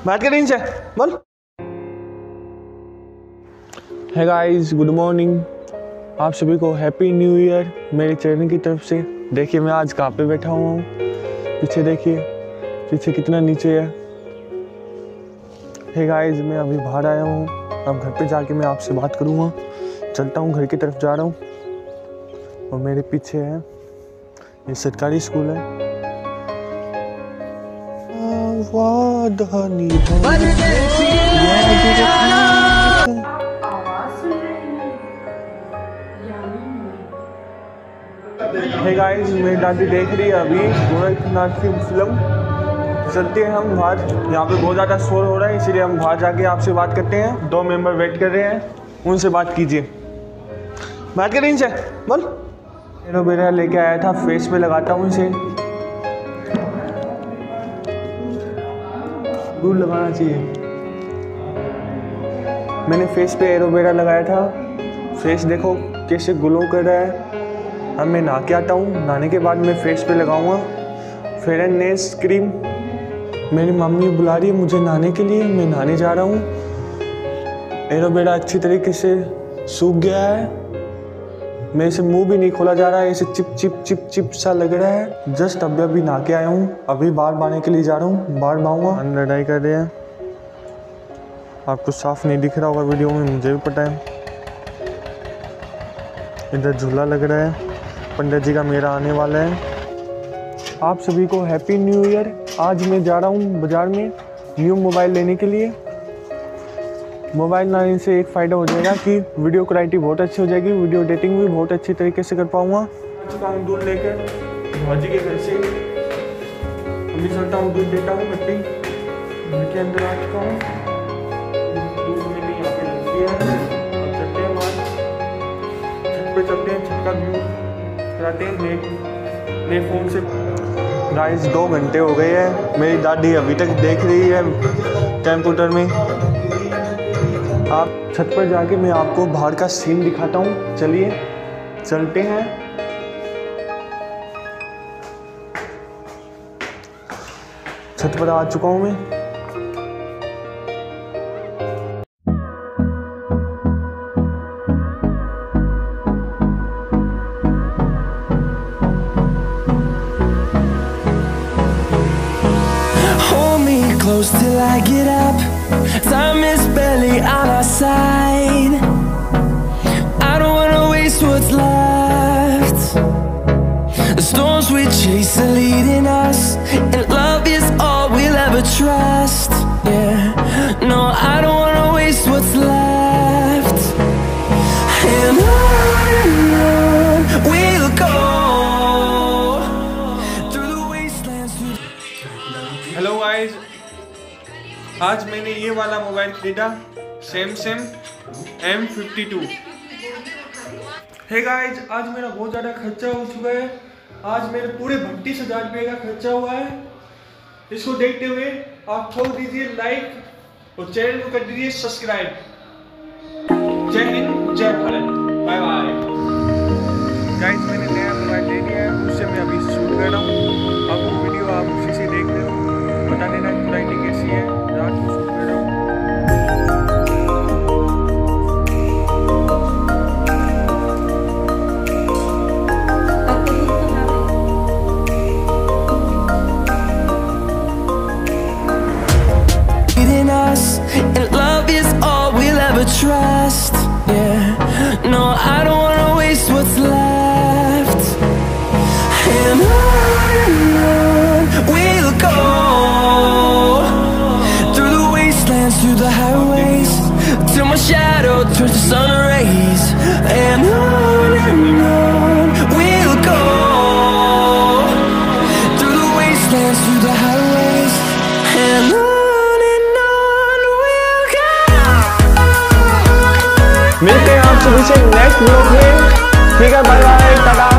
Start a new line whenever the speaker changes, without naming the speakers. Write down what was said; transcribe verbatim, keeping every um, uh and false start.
बात करें इनसे, बोल। Hey guys, good morning. आप सभी को हैप्पी न्यू ईयर मेरे चैनल की तरफ से। देखिए मैं आज कहाँ पे बैठा हुआ हूँ, पीछे देखिए, पीछे कितना नीचे है। हे गाइस, मैं अभी बाहर आया हूँ, अब घर पे जाके मैं आपसे बात करूँगा। चलता हूँ, घर की तरफ जा रहा हूँ। और मेरे पीछे है ये सरकारी स्कूल है। हे गाइस, मेरी दादी देख रही है अभी गोरखनाथ की फिल्म। चलते हैं हम बाहर, यहाँ पे बहुत ज़्यादा शोर हो रहा है, इसलिए हम बाहर जाके आपसे बात करते हैं। दो मेंबर वेट कर रहे हैं, उनसे बात कीजिए। बात करें इनसे, बोल। एलोवेरा लेके आया था, फेस पे लगाता हूँ इसे। दूर लगाना चाहिए। मैंने फेस पे एलोवेरा लगाया था, फेस देखो कैसे ग्लो कर रहा है। अब मैं नहा के आता हूँ, नहाने के बाद मैं फेस पे लगाऊंगा फेयर एंड नेल्स क्रीम। मेरी मम्मी बुला रही है मुझे नहाने के लिए, मैं नहाने जा रहा हूँ। एलोवेरा अच्छी तरीके से सूख गया है, मेरे से मुंह भी नहीं खोला जा रहा है, ऐसे चिप चिप चिप चिप सा लग रहा है। जस्ट अभी अभी नहा के आया हूँ, अभी बाल बांधने के लिए जा रहा हूँ, बाल बांधूंगा। लड़ाई कर रहे हैं, आपको साफ नहीं दिख रहा होगा वीडियो में, मुझे भी पता है। इधर झूला लग रहा है, पंडित जी का मेला आने वाला है। आप सभी को हैप्पी न्यू ईयर। आज मैं जा रहा हूँ बाज़ार में न्यू मोबाइल लेने के लिए। मोबाइल लाने से एक फ़ायदा हो जाएगा कि वीडियो क्वालिटी बहुत अच्छी हो जाएगी, वीडियो एडिटिंग भी बहुत अच्छी तरीके से कर पाऊँगा। आ चुका हूँ दूध लेकर भाजी के घर से, अभी चलता हूँ दूध देता हूँ कट्टी। घर के अंदर आ चुका हूँ, दूध मेरी यहाँ पे रख दिया है। अब चलते हैं बाहर, छत पे चलते हैं, छत का व्यू कराते हैं मेरे फ़ोन से। गाइस, दो घंटे हो गए हैं, मेरी दादी अभी तक देख रही है कंप्यूटर में। आप छत पर जाके मैं आपको बाहर का सीन दिखाता हूँ, चलिए चलते हैं। छत पर आ चुका हूँ मैं।
Close till I get up, time is barely on our side. I don't wanna waste what's left. The storms we chase are leading us, and love is all we'll ever trust. Yeah, no, I don't wanna waste what's left. And on and on we'll go through the wastelands.
Hello guys, आज मैंने ये वाला mobile खरीदा, Samsung M fifty two. Hey guys, आज मेरा बहुत ज़्यादा खर्चा हो चुका है। आज मेरे पूरे बत्तीस हज़ार रुपये का खर्चा हुआ है। इसको देखते हुए आप ठोक दीजिए लाइक और चैनल को कर दीजिए सब्सक्राइब। जय हिंद, जय भारत, बाय बाय। गाइस, मैंने नया मोबाइल ले लिया है, उससे मैं अभी शूट कर रहा हूँ। अब वो वीडियो आप उसी से देख रहे हो, बता देना क्वालिटी कैसी है। रात को शूट कर रहा हूँ।
And love is all we'll ever trust. Yeah, no, I don't wanna waste what's left. And on and on we'll go through the wastelands, through the highways, till my shadow turns to sun rays. And on and on we'll go through the wastelands, through the highways, and on.
मिलते हैं आप सभी से next vlog में। ठीक है, bye bye, Tata.